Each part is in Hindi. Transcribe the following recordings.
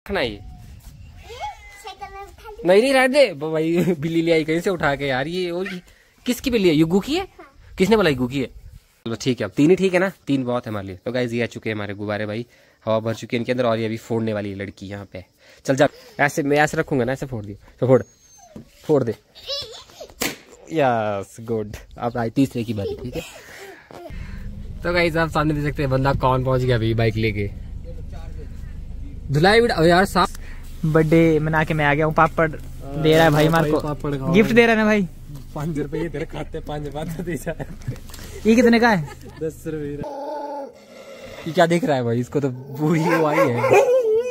रखना ये नहीं रहने दे भाई। बिल्ली ले आई कहीं से उठा के यार। ये किसकी बिल्ली है? युग्गू की है? किसने बोला युग्गू की है? चलो ठीक है, अब 3 ही ठीक है ना, 3 बहुत है हमारे लिए। तो गाइस ये आ चुके हैं हमारे गुब्बारे भाई, हवा भर चुकी है इनके अंदर। और ये अभी फोड़ने वाली लड़की यहाँ पे। चल जा, ऐसे मैं ऐसे रखूंगा ना, ऐसे फोड़ दिया तो फोड़ दे। Yes good. अब आई तीसरे की बारी, ठीक है। तो गाइस आप सामने देख सकते हैं बंदा कौन पहुंच गया अभी बाइक लेके। धुलाई यार साफ। बर्थडे मना के मैं आ गया हूँ। पापड़ दे रहा है भाई हमारे को, गिफ्ट दे रहा है ना भाई। 5 रुपए तेरे खाते, 5 रुपए दे जा। ये कितने का है? 10 रुपए। ये क्या देख रहा है भाई? इसको तो पूरी वो आई है।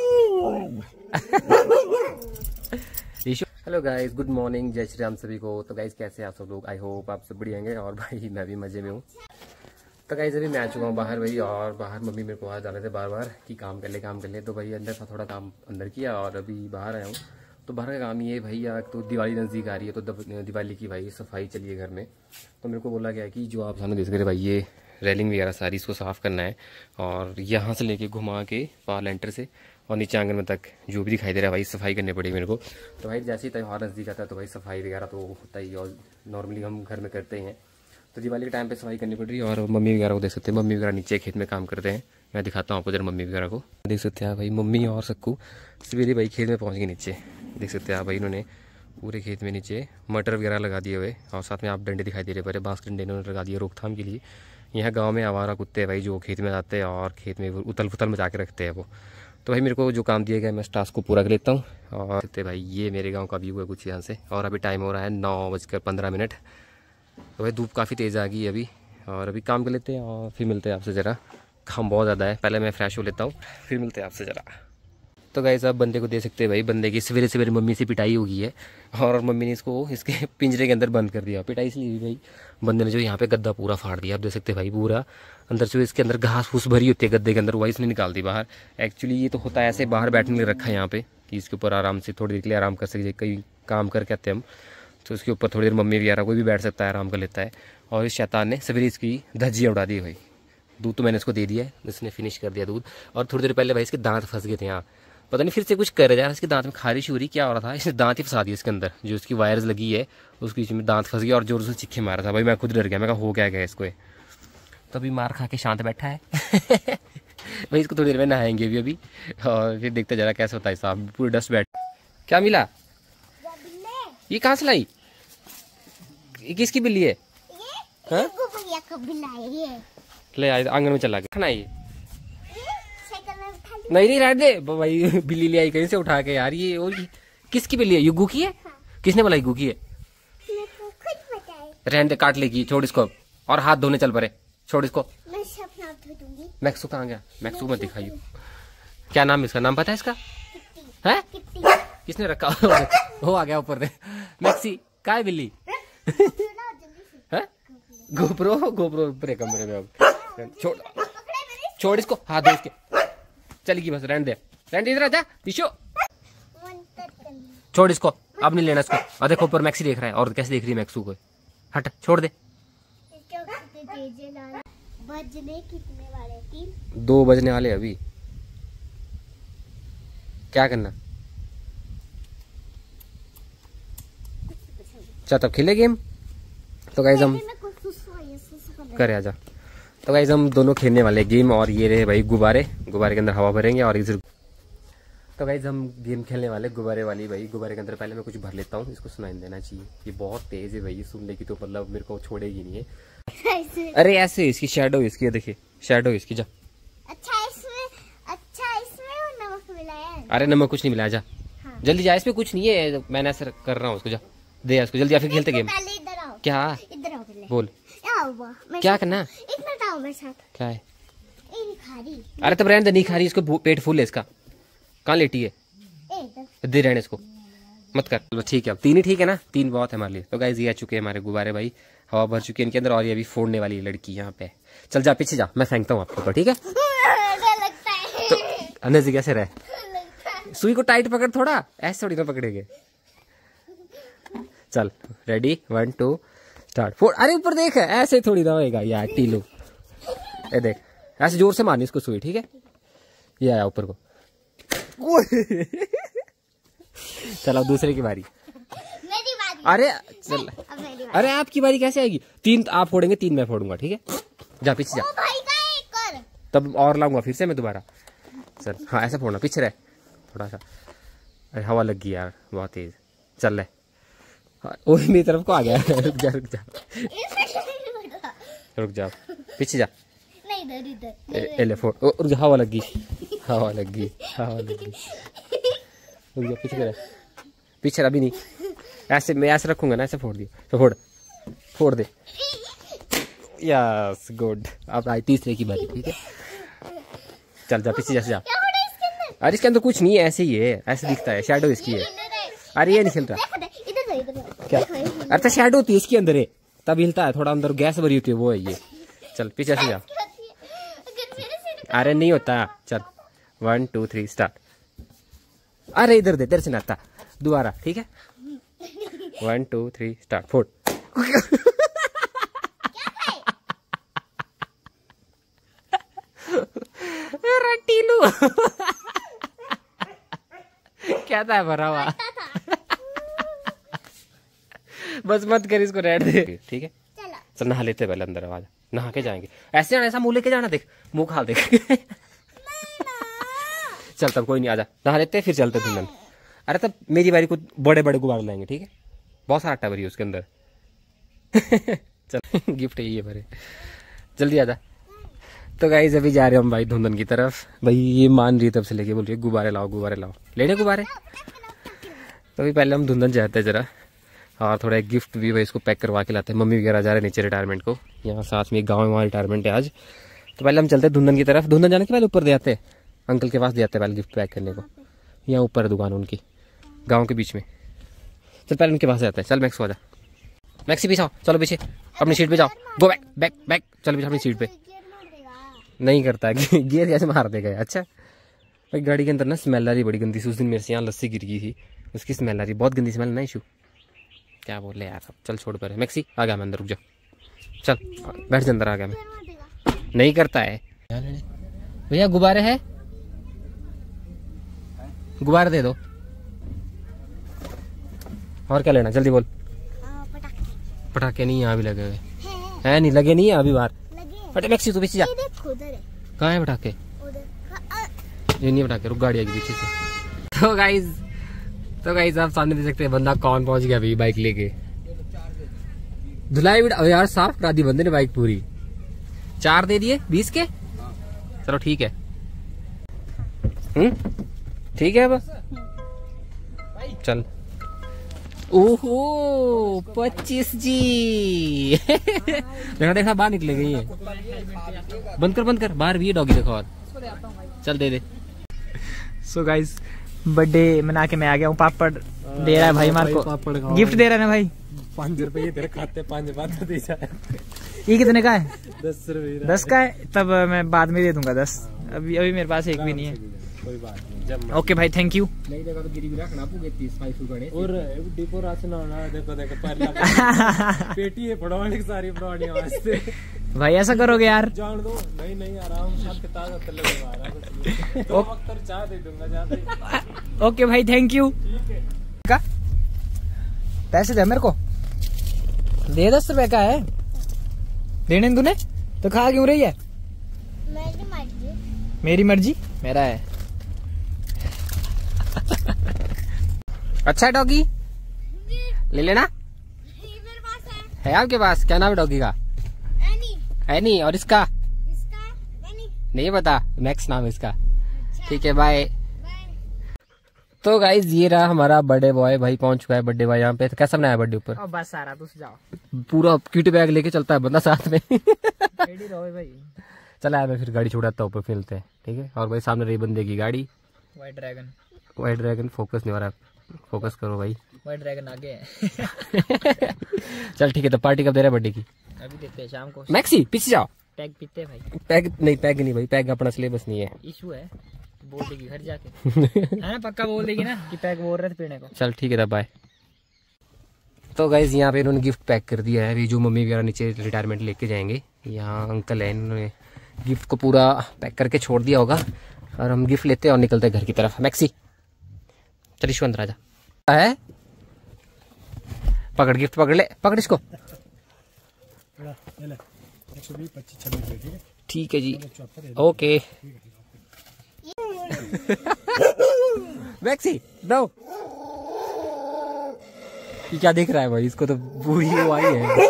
हेलो गाइस, गुड मॉर्निंग, जय श्री राम सभी को। तो गाइस कैसे आप सब लोग? आई होप आप सब बढ़िया होंगे। और भाई मैं भी मजे में हूँ। तो गाइस अभी मैं आ चुका हूँ बाहर भाई, और बाहर मम्मी मेरे को आ जा रहे थे बार बार कि काम कर ले। तो भाई अंदर था, थोड़ा काम अंदर किया और अभी बाहर आया हूँ। तो बाहर का काम ये है भाई, तो दिवाली नज़दीक आ रही है, तो दिवाली की भाई सफाई चलिए घर में। तो मेरे को बोला गया कि जो आप सामने देख रहे भाई, ये रेलिंग वगैरह सारी इसको साफ़ करना है। और यहाँ से लेके घुमा के पार लेंटर से और नीचे आंगन में तक जो भी दिखाई दे रहा है भाई, सफाई करनी पड़ेगी मेरे को। तो भाई जैसे ही त्यौहार नज़दीक आता है तो भाई सफाई वगैरह तो होता ही, और नॉर्मली हम घर में करते हैं। तो दिवाली के टाइम पे सफाई करनी पड़ रही है। और मम्मी वगैरह को देख सकते हैं, मम्मी वगैरह नीचे खेत में काम करते हैं। मैं दिखाता हूँ आपको जरा मम्मी वगैरह को। देख सकते हैं भाई, मम्मी और सक्कू सवेरे भाई खेत में पहुँच गए नीचे। देख सकते हैं भाई, इन्होंने पूरे खेत में नीचे मटर वगैरह लगा दिए हुए, और साथ में आप डंडे दिखाई दे रहे बड़े बांस के डंडे इन्होंने लगा दिए रोकथाम के लिए। यहाँ गाँव में आवारा कुत्ते भाई जो खेत में आते हैं और खेत में उथल पुथल मचा के रखते हैं वो। तो भाई मेरे को जो काम दिया गया मैं इस टास्क को पूरा कर लेता हूँ। और भाई ये मेरे गाँव का व्यू है कुछ यहाँ से। और अभी टाइम हो रहा है 9:15। तो भाई धूप काफ़ी तेज़ आ गई है अभी, और अभी काम कर लेते हैं और फिर मिलते हैं आपसे ज़रा। काम बहुत ज़्यादा है, पहले मैं फ्रेश हो लेता हूँ फिर मिलते हैं आपसे ज़रा। तो गाइस आप बंदे को दे सकते हैं भाई, बंदे की सवेरे सवेरे मम्मी से पिटाई हो गई है, और मम्मी ने इसको इसके पिंजरे के अंदर बंद कर दिया। पिटाई इसलिए हुई भाई, बंदे ने जो यहाँ पे गद्दा पूरा फाड़ दिया। आप देख सकते हैं भाई, पूरा अंदर से इसके अंदर घास फूस भरी होती है गद्दे के अंदर, वही इसने निकाल दी बाहर। एक्चुअली ये तो होता है ऐसे बाहर बैठने के लिए रखा है यहाँ पे, कि इसके ऊपर आराम से थोड़ी देर के लिए आराम कर सके, कई काम करके आते हैं हम तो उसके ऊपर थोड़ी देर मम्मी वगैरह कोई भी बैठ सकता है, आराम कर लेता है। और इस शैतान ने सवेरे इसकी धज्जियाँ उड़ा दी भाई। दूध तो मैंने इसको दे दिया है, इसने फिनिश कर दिया दूध। और थोड़ी देर पहले भाई इसके दांत फंस गए थे यहाँ, पता नहीं फिर से कुछ कर रहा है, इसके दांत में खारिश हो रही क्या हो रहा था, इसने दांत ही फंसा दिया इसके अंदर। जो इसकी वायर्स लगी है उसके बीच में दांत फंस गया और जोर से चिक्के मारा था भाई। मैं खुद डर गया, मैं कहा हो क्या गया इसको। तो अभी मार खा के शांत बैठा है। भाई इसको थोड़ी देर में नहाएंगे अभी और फिर देखते जरा कैसा होता है साहब। पूरी डस्ट बैठ। क्या मिला? ये कहाँ से लाई? ये किसकी बिल्ली है? ले आंगन में चला गया। ये नहीं रहने दे भाई। बिल्ली ले आई कहीं से उठा के यार। ये किसकी बिल्ली है? युग्गू की है? किसने बोला युग्गू की है? रहने दे, काट लेगी, छोड़ इसको। और हाथ धोने चल पड़े, छोड़ इसको। मैक्सू कहाँ गया? मैक्सू मत दिखाइए। क्या नाम इसका? नाम पता है इसका? है किसने रखा? हो आ गया ऊपर दे। मैक्सी का है बिल्ली? गोप्रो ऊपर कमरे में। अब छोड़ इसको, हाथ धो इसके। चलेगी बस, रहने दे इधर आजा दिशो। छोड़ इसको, अब नहीं लेना इसको। और देखो ऊपर मैक्सी देख रहा है, और कैसे देख रही है मैक्सू को। हट, छोड़ दे। 2 बजने वाले अभी। क्या करना? अच्छा तब खेले गेम। तो गाइस हम करे आजा। तो गाइस हम दोनों खेलने वाले गेम, और ये रहे भाई गुब्बारे के अंदर हवा भरेंगे। और इधर तो गाइस हम गेम खेलने वाले गुब्बारे वाली भाई। गुब्बारे के अंदर पहले मैं कुछ भर लेता हूँ, इसको सुनाई देना चाहिए। ये बहुत तेज है भाई, सुनने की तो मतलब मेरे को छोड़ेगी नहीं है। अरे ऐसे इसकी शेडो, इसकी देखिए शेडो इसकी। जा अच्छा इसमें नमक मिला है? अरे नमक कुछ नहीं मिला, जा जल्दी जा, इसमें कुछ नहीं है, मैंने ऐसा कर रहा हूँ उसको। जा दे इसको जल्दी, या फिर खेलते गेम। क्या बोल? क्या करना? क्या है? अरे तब रहने दे, नहीं खा रही, इसको पेट फूल है इसका। कहाँ लेटी है? दे रहने इसको, मत कर। चलो ठीक है, अब 3 ही ठीक है ना, 3 बहुत है हमारे लिए। तो गाइस ये आ चुके हैं हमारे गुब्बारे भाई, हवा भर चुकी है इनके अंदर। और ये अभी फोड़ने वाली लड़की यहाँ पे। चल जा पीछे जा, मैं फेंकता हूँ आपके ऊपर, ठीक है? तो अंदर से कैसे रहे, सुई को टाइट पकड़, थोड़ा ऐसे थोड़ी ना पकड़ेंगे। चल रेडी, 1 2 स्टार्ट। फोड़। अरे ऊपर देख, ऐसे थोड़ी ना होएगा यार टीलो। ए देख, ऐसे जोर से मारनी इसको सुई, ठीक है? ये आया ऊपर को। चलो दूसरे की बारी। मेरी बारी। अरे चल, अरे आपकी बारी कैसे आएगी? 3 आप फोड़ेंगे, 3 मैं फोड़ूंगा, ठीक है? जा पीछे जा। ओ भाई का एक और। तब और लाऊंगा फिर से मैं दोबारा। चल हाँ ऐसे फोड़ना, पीछे रह थोड़ा सा। अरे हवा लग गई यार बहुत तेज। चल ले, वो मेरी तरफ को आ गया। रुक जा रुक जा रुक जा, पीछे जा। नहीं इधर इधर। ले फोड़। रुक जा, हवा लग गई, हवा लग गई, हवा लग गई। रुक जा, पीछे रह, पीछे अभी नहीं। ऐसे मैं ऐसे रखूंगा ना, ऐसे फोड़ दिया तो फोड़, फोड़ दे। Yes good. अब आई तीसरे की बारी, ठीक है? चल जा पीछे, जैसे जा। अरे इसके अंदर कुछ नहीं है, ऐसे ही है, ऐसे दिखता है, शैडो इसकी है। अरे ये नहीं हिल रहा क्या? अरे तो शैडो होती है इसके अंदर है, तब हिलता है थोड़ा, अंदर गैस भरी होती है, वो है ये। चल पीछे से जा। अरे नहीं होता। चल 1 2 3 स्टार्ट। अरे इधर दे, तेरे से नाता दोबारा, ठीक है? 1 2 3 स्टार्ट, फोड़। टीलू क्या था भरा हुआ? बस मत कर इसको, रेड दे, ठीक है? चल नहा लेते पहले, अंदर आवाज नहा के जाएंगे। ऐसे जाना, ऐसा मुंह लेके जाना, देख मुंह खाल देख। चल तब कोई नहीं, आजा नहा लेते फिर चलते धुंधन। अरे तब मेरी बारी को बड़े बड़े गुब्बारे लाएंगे, ठीक है? बहुत सारा आटा भरी उसके अंदर। चल गिफ्ट यही है भरे, जल्दी आजा। तो गाइस अभी जा रहे हैं हम भाई धुंधन की तरफ। भाई ये मान रही तब से लेके बोल रही है गुब्बारे लाओ, गुब्बारे लाओ, लेने गुब्बारे। तो अभी पहले हम धुंधन जाते हैं जरा, और थोड़ा एक गिफ्ट भी भाई इसको पैक करवा के लाते हैं। मम्मी वगैरह जा रहे हैं नीचे रिटायरमेंट को, यहाँ साथ में एक गाँव में वहाँ रिटायरमेंट है आज। तो पहले हम चलते हैं धुंधन की तरफ। धुंधन जाने के पहले ऊपर दे आते हैं, अंकल के पास दे आते हैं पहले गिफ्ट पैक करने को। यहाँ ऊपर है दुकान उनकी, गाँव के बीच में। चल पहले उनके पास जाते हैं। चल मैक्स आ जा, मैक्सी पीछे आओ, चलो पीछे अपनी सीट पे जाओ। गो बैक बैक बैक, चलो पीछे अपनी सीट पे। नहीं करता है गियर कैसे मार देगा? अच्छा भाई गाड़ी के अंदर ना स्मेल आ रही बड़ी गंदी सी। उस दिन मेरे से यहाँ लस्सी गिर गई थी, उसकी स्मेल आ रही, बहुत गंदी स्मेल। नहीं इशू क्या बोल रहे यार, अब चल छोड़ पर। मैक्सी आ गया मैं अंदर, रुक जा, चल बैठ जा अंदर, आ गया मैं। नहीं करता है भैया। गुब्बारे है, गुब्बारे दे दो। और क्या लेना, जल्दी बोल। पटाखे नहीं यहाँ भी लगे हुए है, नहीं लगे नहीं है अभी बाहर। फटे मैक्सी तू पीछे जा। कहाँ है पटाखे? ये नहीं पटाखे, रुक गाड़ी आएगी पीछे से। तो गाइज आप सामने देख सकते हैं बंदा कौन पहुंच गया अभी बाइक लेके। धुलाई भी यार साफ करा दी बंदे ने बाइक पूरी। 4 दे दिए 20 के। चलो ठीक है, ठीक है अब चल। ओहो 25 जी। देखा देखा बाहर निकले गई है। बंद कर बाहर भी है डॉगी, देखो। और चल दे दे। सो गाइस बर्थडे मना के मैं आ गया हूँ। पापड़ दे रहा है भाई मार को, गिफ्ट दे रहा है ना भाई। 5 रुपए तेरे खाते, 5 बात दे जा। ये कितने का है? 10 रुपए। 10 का है, तब मैं बाद में दे दूंगा 10। अभी मेरे पास एक भी नहीं है। कोई बात नहीं। ओके भाई थैंक यू। नहीं देखो तो गिरी भी रखना पूगे 30 रुपए और डिपो राशन होना। देखो पहला पेटी है पड़वाने की सारी पड़वानी वास्ते। भाई ऐसा करोगे यार? जान दो। नहीं आराम से ताजा तल लगवा। तो वक्त चाह दे दूंगा ज्यादा। ओके भाई थैंक यू। का पैसे दे मेरे को, दे 10 रुपए का है देने तूने तो खा क्यों रही है? मेरी मर्जी मेरा है। अच्छा डॉगी ले लेना। मेरे पास है आपके पास? क्या नाम है डॉगी का? एनी। और इसका नहीं पता, मैक्स नाम है इसका। ठीक है बाय। तो गाइज ये रहा हमारा बर्थडे बॉय भाई, पहुंच चुका है बर्थडे बॉय यहाँ पे। तो कैसा बनाया बर्थडे ऊपर? बस सारा तुम जाओ, पूरा किट बैग लेके चलता है बंदा साथ में। रेडी रहो भाई। चला मैं फिर गाड़ी छुड़ाता हूँ, ऊपर फैलते हैं, ठीक है? और भाई सामने रही बंदे की गाड़ी, व्हाइट ड्रैगन। फोकस नहीं हो रहा, फोकस करो भाई। व्हाइट ड्रैगन आगे है। चल ठीक है, तो पार्टी कब दे रहा है बर्थडे की? अभी देते हैं शाम को। मैक्सी पीछे जाओ। पैग पीते भाई। पैग नहीं भाई, पैग अपना सिलेबस नहीं है। इशू है, बोल देगी घर जाके। है ना, पक्का बोल देगी ना कि पैग बोल रहे थे पीने को। चल ठीक है तब बाय। तो गाइज यहाँ पे इन्होंने गिफ्ट पैक कर दिया है। अभी जो मम्मी वगैरह नीचे रिटायरमेंट लेके जाएंगे, यहाँ अंकल है, इन्होंने गिफ्ट को पूरा पैक करके छोड़ दिया होगा। और हम गिफ्ट लेते हैं और निकलते हैं घर की तरफ। मैक्सी चल ईशु अंदर आजा। है पकड़ गिफ्ट, पकड़ ले, पकड़ इसको। ठीक है जी, ओके। मैक्सी दो। ये क्या देख रहा है भाई, इसको तो पूरी वो आई है।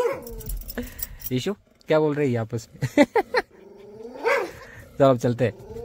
ईशु क्या बोल रही है आपस में? चलो अब चलते हैं।